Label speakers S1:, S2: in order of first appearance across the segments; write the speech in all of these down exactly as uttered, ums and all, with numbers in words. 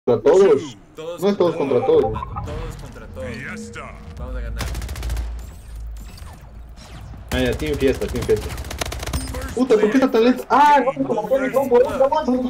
S1: Contra todos.
S2: Todos
S1: No es todos contra todos.
S2: Todos contra todos. Vamos a ganar.
S1: Ah, ya, team fiesta, team fiesta. Puta, ¿por qué está tan lento? Ah, no, como fue mi combo,
S2: Second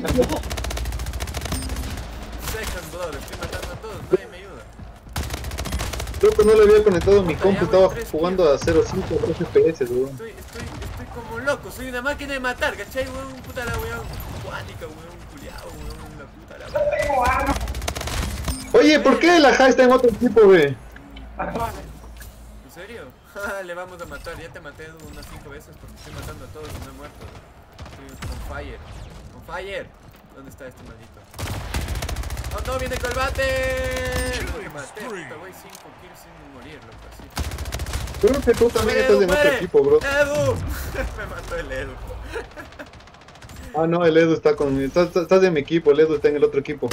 S2: blood, estoy matando a todos, nadie me ayuda.
S1: Creo que no le había conectado mi compu, estaba jugando a cero punto cinco F P S, weón.
S2: Estoy, estoy, estoy como loco, soy una máquina de matar, ¿cachai, weón? Puta la weón. Cuática, weón, culiao, weón, la puta la weón.
S1: Oye, ¿por qué la Jai está en otro equipo, wey?
S2: ¿En serio? Le vamos a matar, ya te maté unas cinco veces porque estoy matando a todos y no he muerto. Estoy con fire, con fire. ¿Dónde está este maldito? ¡Oh no, viene el combate! No te maté, puta, voy cinco kills sin morir, loco, así.
S1: Creo que tú también estás en otro equipo, bro.
S2: ¡Edu! Me mató el Edu.
S1: Ah, no, el Edu está con... Estás, estás en mi equipo, el Edu está en el otro equipo.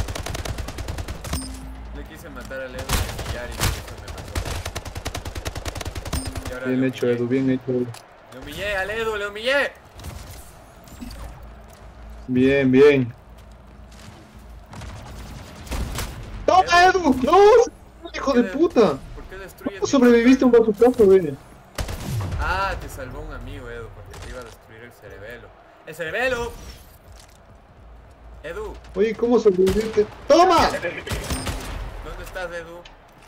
S2: Le quise matar al Edu y humillar y eso me mató. Y ahora
S1: Bien
S2: le
S1: hecho,
S2: humillé.
S1: Edu, bien hecho, Edu.
S2: Le humillé al Edu, le humillé.
S1: Bien, bien. ¡Toma, Edu! ¡No! ¡Hijo de puta!
S2: ¿Por qué destruyes?
S1: ¿Cómo sobreviviste a un bazucazo, wey?
S2: Ah, te salvó un amigo, Edu, porque te iba a destruir el cerebelo. ¡El cerebelo! Edu,
S1: Oye, ¿cómo sobreviviste? ¡Toma!
S2: ¿dónde estás, Edu?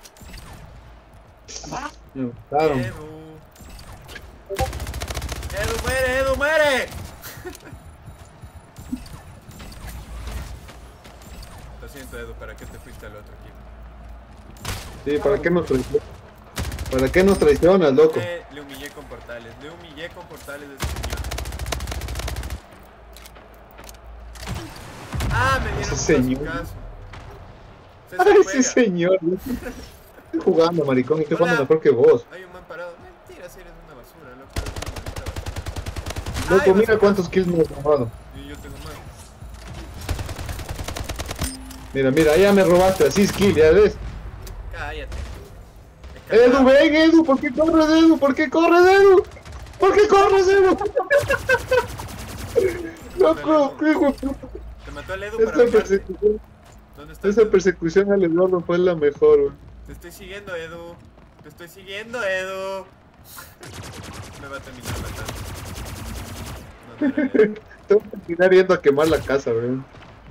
S1: Me mataron.
S2: Edu. Edu, muere, Edu, muere. Lo siento, Edu, ¿para qué te fuiste al otro equipo?
S1: Sí, ¿para qué nos traicionas? ¿Para qué nos traicionas, loco?
S2: Le, le humillé con portales, le humillé con portales de ese señor. Ah, me dieron
S1: Ese
S2: un
S1: señor.
S2: bazucazo.
S1: ¡Ay,
S2: César
S1: ese
S2: juega.
S1: señor! Estoy jugando, maricón, estoy
S2: Hola.
S1: jugando mejor que vos.
S2: Hay un man parado. Mentira, si eres una basura, loco. Eres una maldita basura.
S1: Loco,
S2: Ay,
S1: mira
S2: bazucazo.
S1: cuántos kills me has robado.
S2: Y yo tengo más.
S1: Mira, mira, ya me robaste, así es kill, ya ves.
S2: Cállate.
S1: Edu, ven, Edu, ¿por qué corres, Edu? ¿Por qué corres, Edu? ¿Por qué corres, Edu? Loco, qué hijo de puta.
S2: Te mató el Edu
S1: Esa
S2: para matarte.
S1: persecución,
S2: ¿Dónde estás?
S1: esa
S2: Edu?
S1: persecución al Eduardo fue la mejor, wey.
S2: Te estoy siguiendo, Edu. Te estoy siguiendo, Edu. Me va a terminar matando. No, no, no, no.
S1: Tengo que terminar yendo a quemar la casa, wey.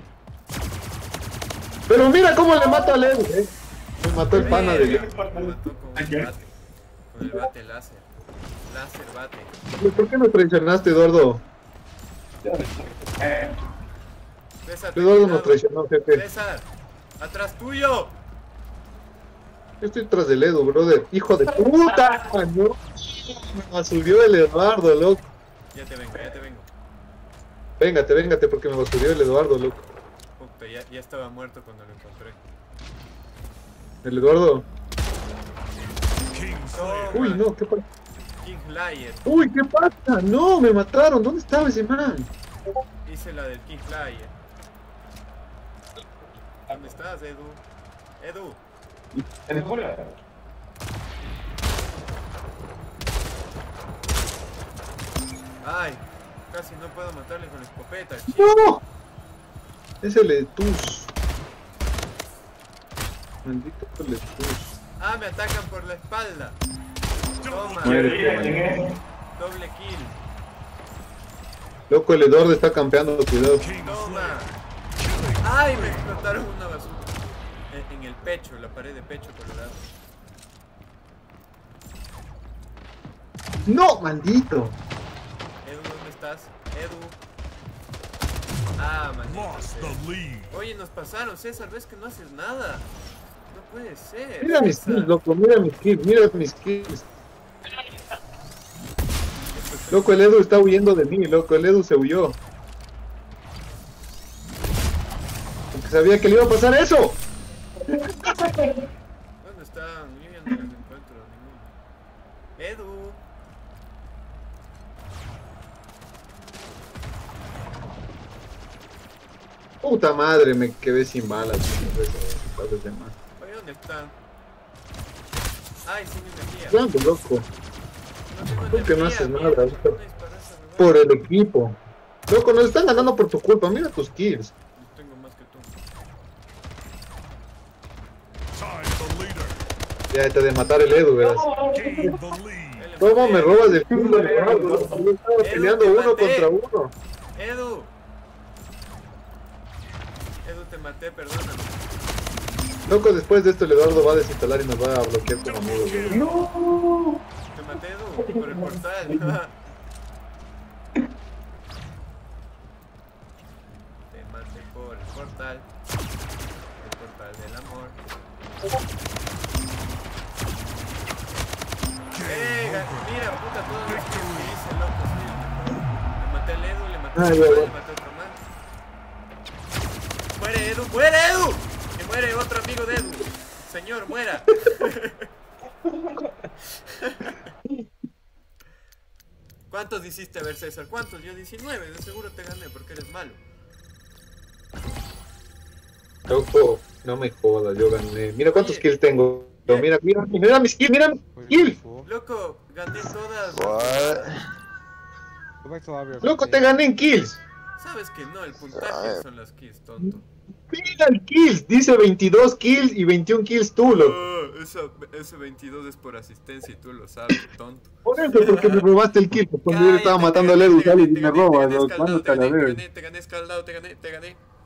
S1: Pero mira cómo le mato al Edu, eh. Me mató el pana de
S2: Me mató con un bate. Con el bate láser. Láser bate.
S1: ¿Por qué nos traicionaste, Eduardo?
S2: César, ten
S1: Eduardo nos
S2: cuidado.
S1: traicionó, jefe.
S2: César, atrás tuyo.
S1: Yo estoy tras del Edu, brother. ¡Hijo de puta! No. Me subió el Eduardo, loco.
S2: Ya te vengo, ya te vengo.
S1: Véngate, véngate, porque me subió el Eduardo, loco.
S2: Puta, ya, ya estaba muerto cuando lo encontré.
S1: El Eduardo.
S2: Toma,
S1: Uy, no, ¿qué pasa?
S2: King Slayer.
S1: Uy, ¿qué pasa? No, me mataron. ¿Dónde estaba ese man?
S2: Hice la del King Slayer. ¿Dónde estás, Edu? Edu.
S3: En el cola.
S2: Ay, casi no puedo matarle con la escopeta, chico.
S1: ¡No! Es el Etus. Maldito el Etus.
S2: Ah, me atacan por la espalda. Toma,
S1: Muérete.
S2: doble kill.
S1: Loco, el Eduardo está campeando, cuidado.
S2: Toma. Ay, me explotaron una basura. En, en el pecho, la pared de pecho colorado.
S1: ¡No, maldito!
S2: Edu, ¿dónde estás? Edu. Ah, maldito. César. Oye, nos pasaron, César, ves que no haces nada. No puede ser.
S1: Mira mis
S2: César.
S1: kills, loco, mira mis kills, mira mis kills. Loco, el Edu está huyendo de mí, loco, el Edu se huyó. Porque sabía que le iba a pasar eso.
S2: ¿Dónde están? Yo ya no los encuentro ninguno. Edu.
S1: Puta madre, me quedé sin balas. Oye,
S2: Oye, ¿dónde están? Ay, sin energía.
S1: ¿dónde, loco?
S2: No tengo
S1: ¿Por qué no
S2: energía,
S1: haces
S2: mierda,
S1: nada?
S2: ¿por qué no disparas a mi
S1: Por el equipo. Loco, nos están ganando por tu culpa, mira tus kills.
S2: Yo tengo más que tú.
S1: Ya te de matar el Edu, verás. ¿Cómo me robas el kill de Eduardo? Yo estaba peleando uno contra uno.
S2: Edu. Edu, te maté, perdóname.
S1: Loco, después de esto el Eduardo va a desinstalar y nos va a bloquear como amigos.
S3: No.
S2: Te maté, Edu, por el portal. Te maté por el portal. El portal del amor. Eh, mira, puta, todo lo que hice, loco, soy el mejor. Le maté al Edu, le maté a
S1: Ay,
S2: otro
S1: ya,
S2: más,
S1: ya.
S2: le maté a otro más. ¡Muere, Edu! ¡Muere, Edu! ¡Que muere otro amigo de Edu! Señor, muera. ¿Cuántos hiciste, a ver, César? ¿Cuántos? Yo diecinueve, de seguro te gané porque eres malo.
S1: Loco, no me jodas, yo gané. Mira cuántos kills tengo. Mira, mira, mira mis kills, mira mis kills.
S2: Loco, gané todas.
S4: What?
S3: Go back to lobby.
S1: Loco, te gané en kills.
S2: Sabes que no, el puntaje son las kills, tonto.
S1: Mira el kills, dice veintidós kills y veintiún kills tú, loco.
S2: Oh, eso, ese veintidós es por asistencia y tú lo sabes, tonto.
S1: Por eso, porque me robaste el kill. Cuando yo estaba matando al Edu, sales y me robas, loco.
S2: Te
S1: Mándate a la
S2: gané, te
S1: verga.
S2: gané, te gané escaldado, te gané, te gané.